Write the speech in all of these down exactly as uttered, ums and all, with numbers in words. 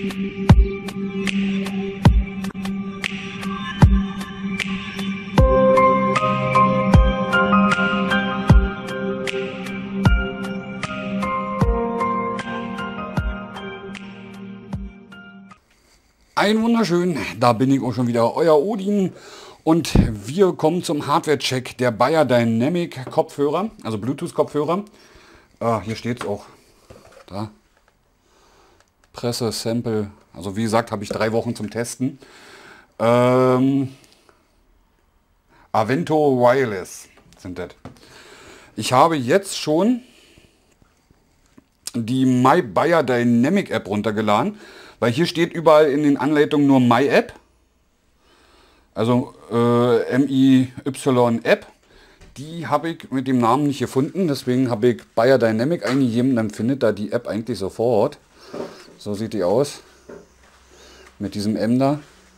Ein wunderschön, da bin ich auch schon wieder, euer Odin, und wir kommen zum Hardware-Check der Beyerdynamic Kopfhörer, also Bluetooth-Kopfhörer. Ah, hier steht es auch, da, Presse, Sample, also wie gesagt, habe ich drei Wochen zum Testen. Ähm, Avento Wireless sind das. Ich habe jetzt schon die My Beyerdynamic App runtergeladen. Weil hier steht überall in den Anleitungen nur My App. Also äh, M I Y App. Die habe ich mit dem Namen nicht gefunden. Deswegen habe ich Beyerdynamic eingegeben. Dann findet da die App eigentlich sofort. So sieht die aus. Mit diesem M da.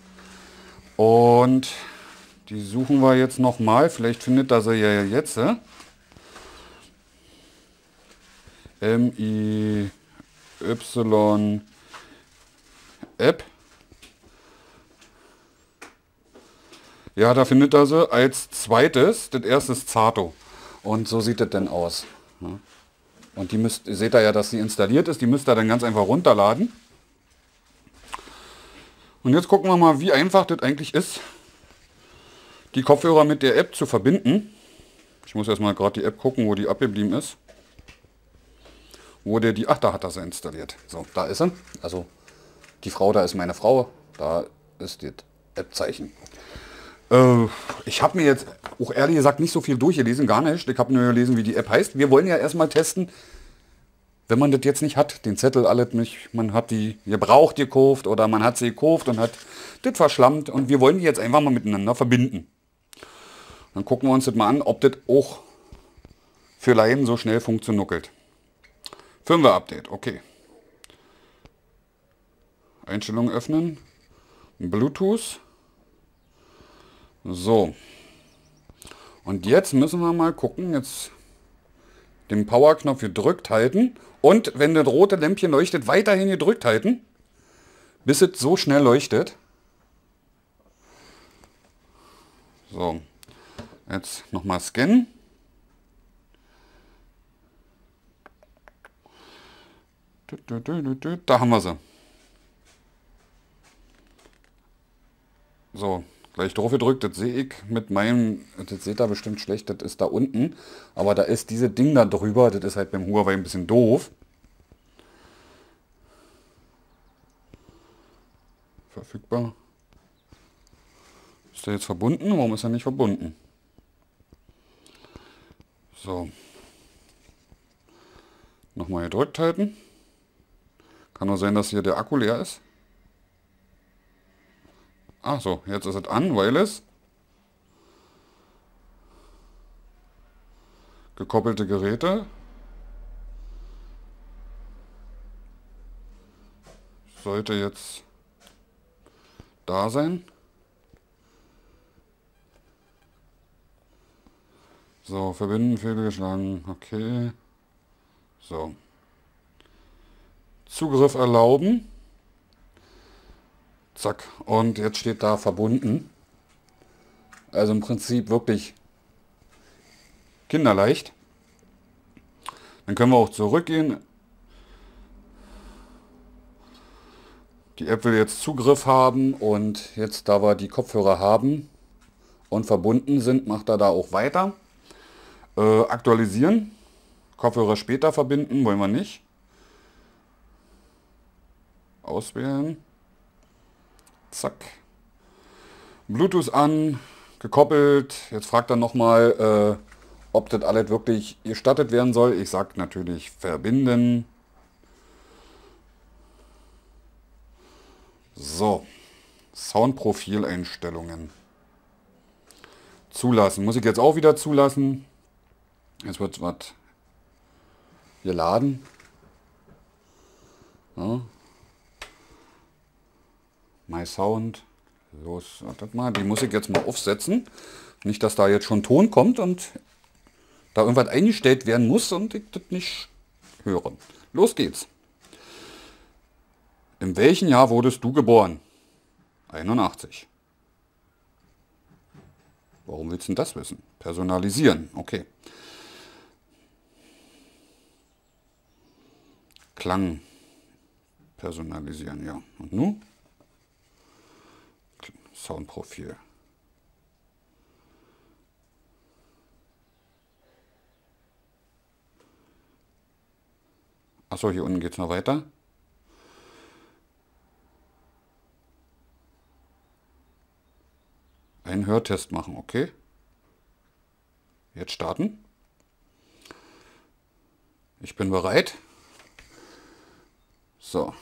Und die suchen wir jetzt nochmal. Vielleicht findet da sie ja jetzt. Äh? M I Y App. Ja, da findet er sie als zweites. Das erste ist Zato. Und so sieht das dann aus. Und die müsst, ihr seht da ja, dass sie installiert ist. Die müsst ihr dann ganz einfach runterladen. Und jetzt gucken wir mal, wie einfach das eigentlich ist, die Kopfhörer mit der App zu verbinden. Ich muss erstmal gerade die App gucken, wo die abgeblieben ist. Wo der die... Ach, da hat er sie installiert. So, da ist sie. Also die Frau, da ist meine Frau, da ist das App-Zeichen. Äh, ich habe mir jetzt auch ehrlich gesagt nicht so viel durchgelesen, gar nicht. Ich habe nur gelesen, wie die App heißt. Wir wollen ja erstmal testen, wenn man das jetzt nicht hat, den Zettel alles nicht, man hat die gebraucht gekauft oder man hat sie gekauft und hat das verschlammt und wir wollen die jetzt einfach mal miteinander verbinden. Dann gucken wir uns das mal an, ob das auch für Laien so schnell funktioniert. Firmware-Update, okay. Einstellungen öffnen, Bluetooth, so, und jetzt müssen wir mal gucken, jetzt den Power-Knopf gedrückt halten und wenn das rote Lämpchen leuchtet, weiterhin gedrückt halten, bis es so schnell leuchtet. So, jetzt nochmal scannen. Da haben wir sie. So, gleich drauf gedrückt, das sehe ich mit meinem, das seht ihr bestimmt schlecht, das ist da unten, aber da ist diese Ding da drüber, das ist halt beim Huawei ein bisschen doof. Verfügbar. Ist der jetzt verbunden? Warum ist er nicht verbunden? So. Nochmal gedrückt halten. Kann nur sein, dass hier der Akku leer ist. Ach so, jetzt ist es an, Wireless. Gekoppelte Geräte. Sollte jetzt da sein. So, verbinden, fehlgeschlagen, okay. So. Zugriff erlauben. Zack. Und jetzt steht da verbunden. Also im Prinzip wirklich kinderleicht. Dann können wir auch zurückgehen. Die App will jetzt Zugriff haben und jetzt, da wir die Kopfhörer haben und verbunden sind, macht er da auch weiter. Äh, aktualisieren. Kopfhörer später verbinden, wollen wir nicht. Auswählen. Zack. Bluetooth an, gekoppelt. Jetzt fragt er nochmal, äh, ob das alles wirklich gestattet werden soll. Ich sage natürlich verbinden. So. Soundprofileinstellungen. Zulassen. Muss ich jetzt auch wieder zulassen. Jetzt wird was geladen. Ja. My Sound. Los, wartet mal. Die muss ich jetzt mal aufsetzen. Nicht, dass da jetzt schon Ton kommt und da irgendwas eingestellt werden muss und ich das nicht höre. Los geht's. In welchem Jahr wurdest du geboren? einundachtzig. Warum willst du denn das wissen? Personalisieren, okay. Klang personalisieren, ja. Und nun? Soundprofil. Achso, hier unten geht es noch weiter. Einen Hörtest machen, okay. Jetzt starten. Ich bin bereit. So.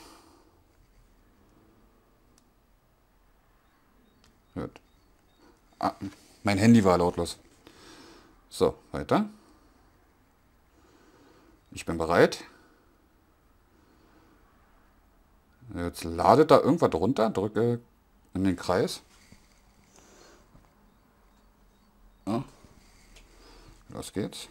Hört. Ah, mein Handy war lautlos. So, weiter. Ich bin bereit. Jetzt ladet da irgendwas runter. Drücke in den Kreis. Ja. Los geht's.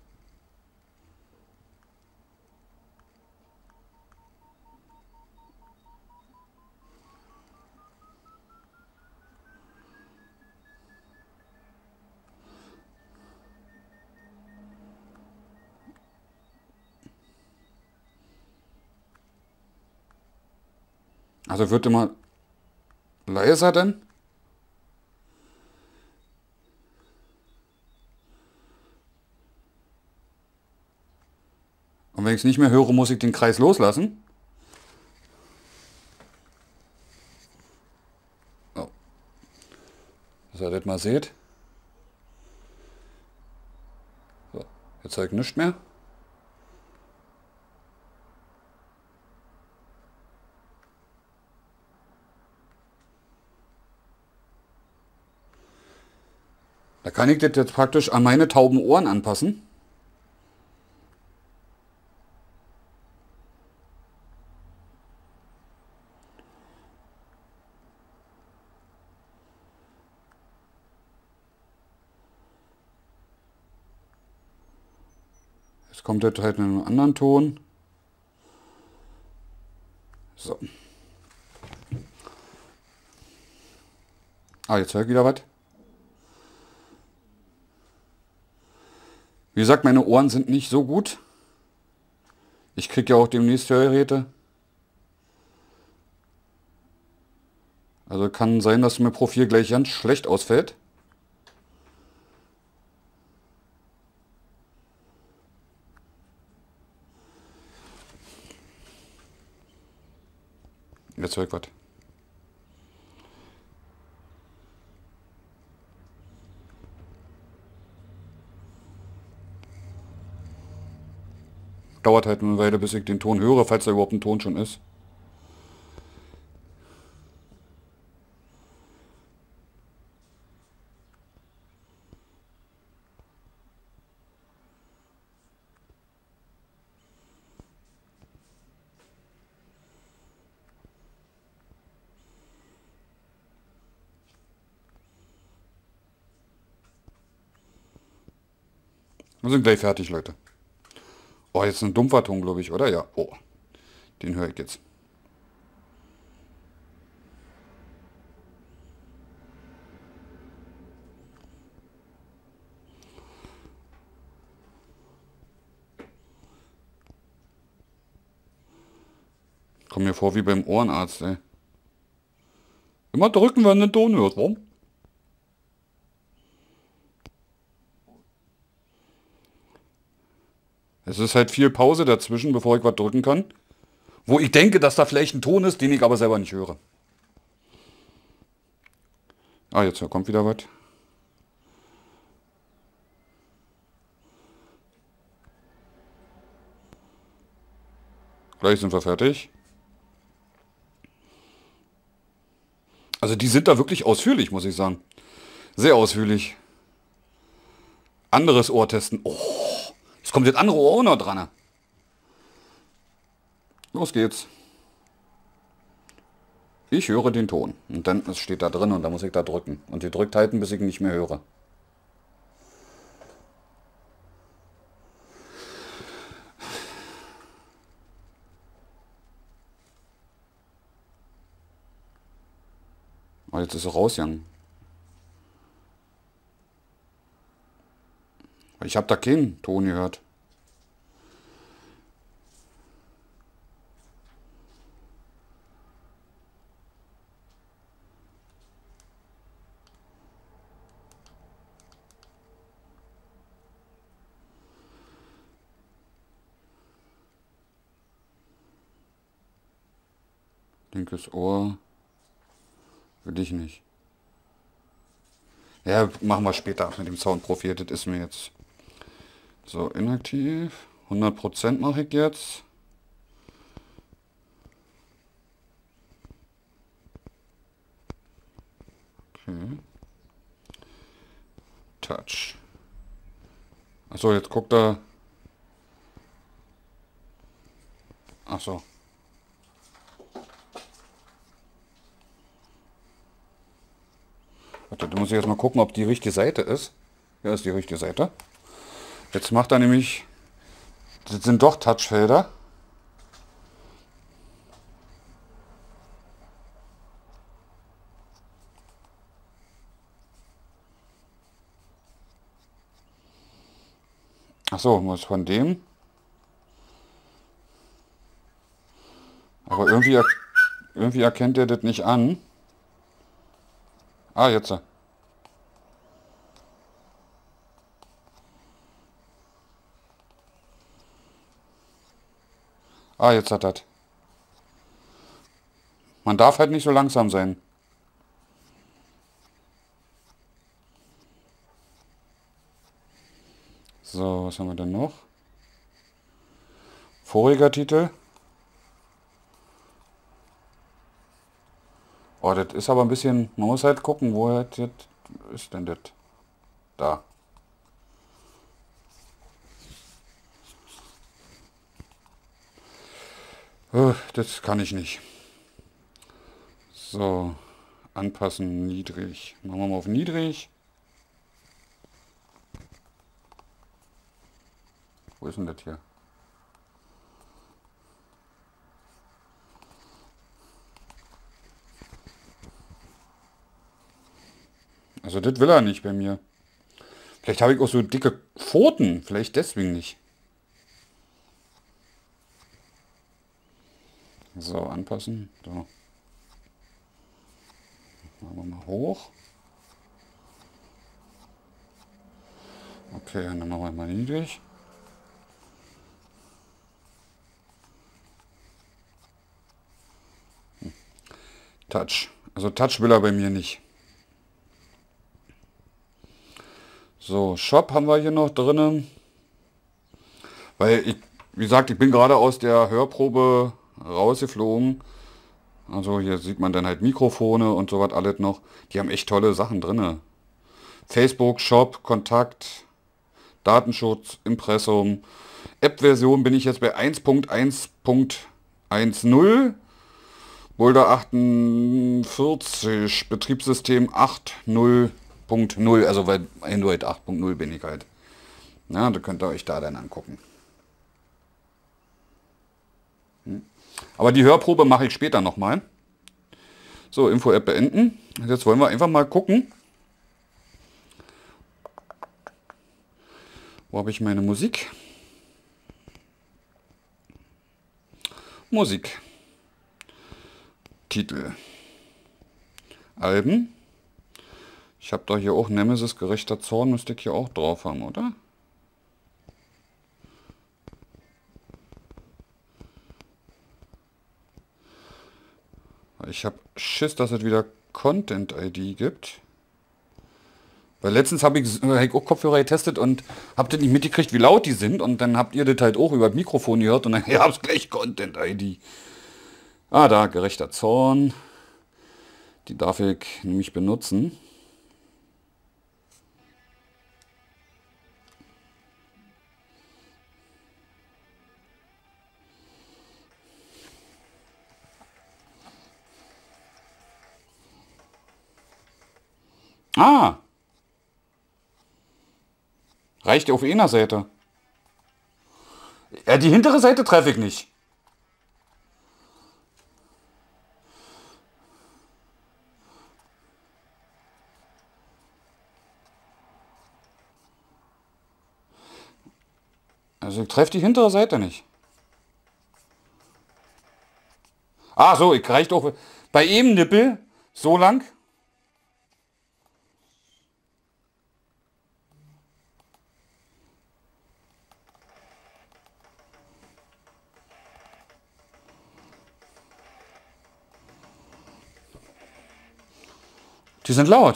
Also wird immer leiser denn? Und wenn ich es nicht mehr höre, muss ich den Kreis loslassen. Oh. Dass ihr das mal seht. So, jetzt zeigt nichts mehr. Da kann ich das jetzt praktisch an meine tauben Ohren anpassen. Jetzt kommt das halt in einem anderen Ton. So. Ah, jetzt höre ich wieder was. Wie gesagt, meine Ohren sind nicht so gut. Ich kriege ja auch demnächst Hörgeräte. Also kann sein, dass mein Profil gleich ganz schlecht ausfällt. Jetzt höre ich was. Dauert halt eine Weile, bis ich den Ton höre, falls da überhaupt ein Ton schon ist. Wir sind gleich fertig, Leute. Oh, jetzt ein dumpfer Ton, glaube ich, oder? Ja. Oh, den höre ich jetzt. Komm mir vor wie beim Ohrenarzt, ey. Immer drücken, wenn du den Ton hört, warum? Es ist halt viel Pause dazwischen, bevor ich was drücken kann. Wo ich denke, dass da vielleicht ein Ton ist, den ich aber selber nicht höre. Ah, jetzt kommt wieder was. Gleich sind wir fertig. Also die sind da wirklich ausführlich, muss ich sagen. Sehr ausführlich. Anderes Ohr testen. Oh, jetzt kommt das andere Ohr auch noch dran. Los geht's. Ich höre den Ton. Und dann es steht da drin und da muss ich da drücken. Und die drückt halten, bis ich ihn nicht mehr höre. Oh, jetzt ist er rausgegangen. Ich habe da keinen Ton gehört. Linkes Ohr. Will ich nicht. Ja, machen wir später mit dem Soundprofil. Das ist mir jetzt so inaktiv. hundert Prozent mache ich jetzt. Okay. Touch. Achso, jetzt guckt er. Achso. Warte, da muss ich jetzt mal gucken, ob die richtige Seite ist. Ja, ist die richtige Seite. Jetzt macht er nämlich, das sind doch Touchfelder. Achso, muss von dem. Aber irgendwie, er- irgendwie erkennt er das nicht an. Ah, jetzt. Ah, jetzt hat das. Man darf halt nicht so langsam sein. So, was haben wir denn noch? Voriger Titel. Oh, das ist aber ein bisschen, man muss halt gucken, wo das ist denn das? Da. Oh, das kann ich nicht. So, anpassen, niedrig. Machen wir mal auf niedrig. Wo ist denn das hier? Also das will er nicht bei mir. Vielleicht habe ich auch so dicke Pfoten. Vielleicht deswegen nicht. So, anpassen. So. Machen wir mal hoch. Okay, dann machen wir mal niedrig. Hm. Touch. Also Touch will er bei mir nicht. So, Shop haben wir hier noch drinnen. Weil ich, wie gesagt, ich bin gerade aus der Hörprobe rausgeflogen. Also hier sieht man dann halt Mikrofone und sowas alles noch. Die haben echt tolle Sachen drin. Facebook, Shop, Kontakt, Datenschutz, Impressum. App-Version bin ich jetzt bei eins Punkt eins Punkt zehn. Boulder achtundvierzig, Betriebssystem acht Punkt null Punkt null. Also bei Android acht Punkt null bin ich halt. Ja, da könnt ihr euch da dann angucken. Hm. Aber die Hörprobe mache ich später nochmal. So, Info-App beenden. Jetzt wollen wir einfach mal gucken. Wo habe ich meine Musik? Musik. Titel. Alben. Ich habe da hier auch Nemesis, gerechter Zorn, müsste ich hier auch drauf haben, oder? Ich habe Schiss, dass es wieder Content-I D gibt. Weil letztens habe ich, hab ich auch Kopfhörer getestet und habt ihr nicht mitgekriegt, wie laut die sind. Und dann habt ihr das halt auch über das Mikrofon gehört und dann ja, hab's gleich Content-I D. Ah, da, gerechter Zorn. Die darf ich nämlich benutzen. Ah! Reicht auf einer Seite. Ja, die hintere Seite treffe ich nicht. Also ich treffe die hintere Seite nicht. Ah so, ich reicht auch bei jedem Nippel so lang. Die sind laut.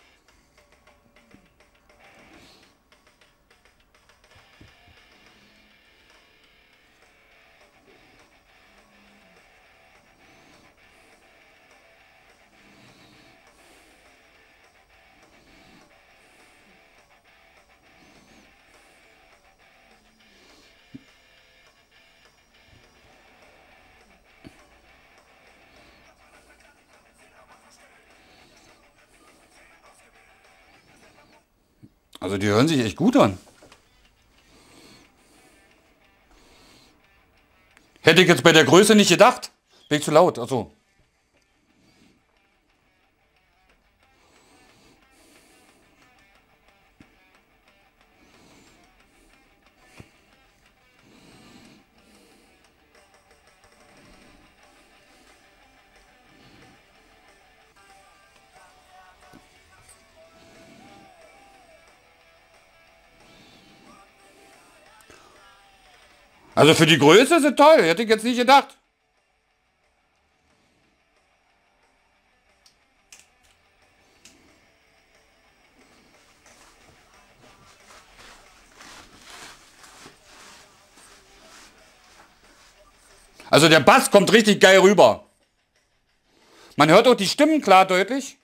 Also die hören sich echt gut an. Hätte ich jetzt bei der Größe nicht gedacht. Bin ich zu laut, also. Also für die Größe ist es toll, hätte ich jetzt nicht gedacht. Also der Bass kommt richtig geil rüber. Man hört auch die Stimmen klar deutlich.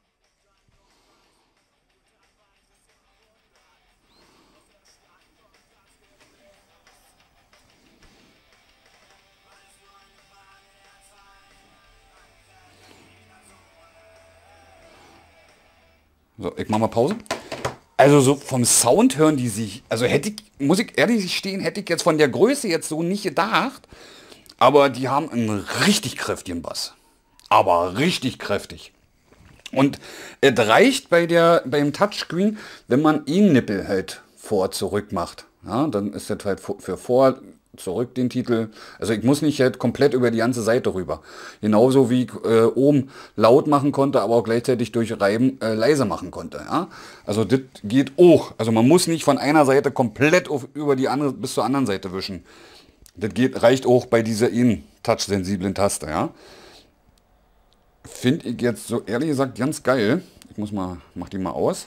So, ich mach mal Pause. Also so vom Sound hören die sich, also hätte ich, muss ich ehrlich stehen, hätte ich jetzt von der Größe jetzt so nicht gedacht. Aber die haben einen richtig kräftigen Bass. Aber richtig kräftig. Und es reicht bei der, beim Touchscreen, wenn man E-Nippel halt vor, zurück macht. Ja, dann ist das halt für vor, zurück den Titel. Also ich muss nicht halt komplett über die ganze Seite rüber. Genauso wie ich äh, oben laut machen konnte, aber auch gleichzeitig durch Reiben äh, leise machen konnte. Ja? Also das geht auch. Also man muss nicht von einer Seite komplett auf, über die andere bis zur anderen Seite wischen. Das geht, reicht auch bei dieser in-touch-sensiblen Taste. Ja? Finde ich jetzt so ehrlich gesagt ganz geil. Ich muss mal, mach die mal aus.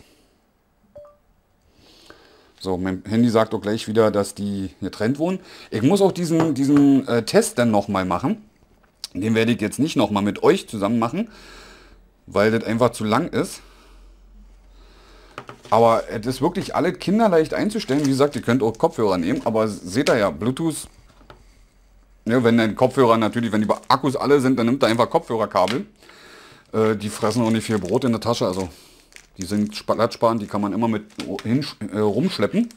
So, mein Handy sagt auch gleich wieder, dass die getrennt wohnen. Ich muss auch diesen, diesen äh, Test dann nochmal machen. Den werde ich jetzt nicht nochmal mit euch zusammen machen, weil das einfach zu lang ist. Aber es ist wirklich alle kinderleicht einzustellen. Wie gesagt, ihr könnt auch Kopfhörer nehmen, aber seht ihr ja, Bluetooth, ja, wenn ein Kopfhörer natürlich, wenn die Akkus alle sind, dann nimmt er einfach Kopfhörerkabel. Äh, die fressen auch nicht viel Brot in der Tasche, also die sind platzsparend, die kann man immer mit hin, äh, rumschleppen.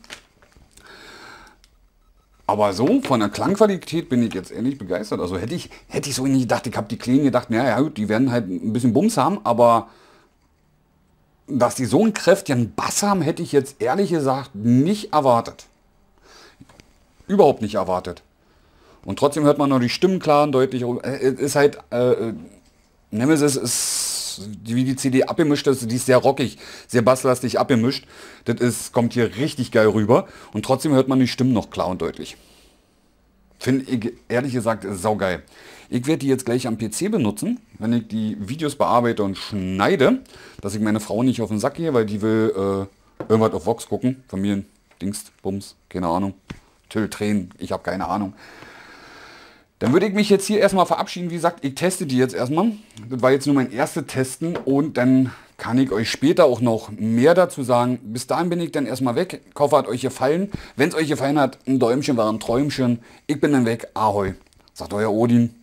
Aber so von der Klangqualität bin ich jetzt ehrlich begeistert. Also hätte ich, hätte ich so nicht gedacht, ich habe die Kleinen gedacht, ja, ja gut, die werden halt ein bisschen Bums haben, aber dass die so einen kräftigen Bass haben, hätte ich jetzt ehrlich gesagt nicht erwartet. Überhaupt nicht erwartet. Und trotzdem hört man noch die Stimmen klar und deutlich. Es ist halt, äh, Nemesis ist, wie die C D abgemischt ist, die ist sehr rockig, sehr basslastig abgemischt. Das ist, kommt hier richtig geil rüber. Und trotzdem hört man die Stimmen noch klar und deutlich. Finde ich, ehrlich gesagt, saugeil. Ich werde die jetzt gleich am P C benutzen, wenn ich die Videos bearbeite und schneide, dass ich meine Frau nicht auf den Sack gehe, weil die will äh, irgendwas auf Vox gucken. Familien, Dings, Bums, keine Ahnung. Till, Tränen, ich habe keine Ahnung. Dann würde ich mich jetzt hier erstmal verabschieden. Wie gesagt, ich teste die jetzt erstmal. Das war jetzt nur mein erstes Testen und dann kann ich euch später auch noch mehr dazu sagen. Bis dahin bin ich dann erstmal weg. Ich hoffe, hat euch gefallen. Wenn es euch gefallen hat, ein Däumchen war ein Träumchen. Ich bin dann weg. Ahoi, sagt euer Odin.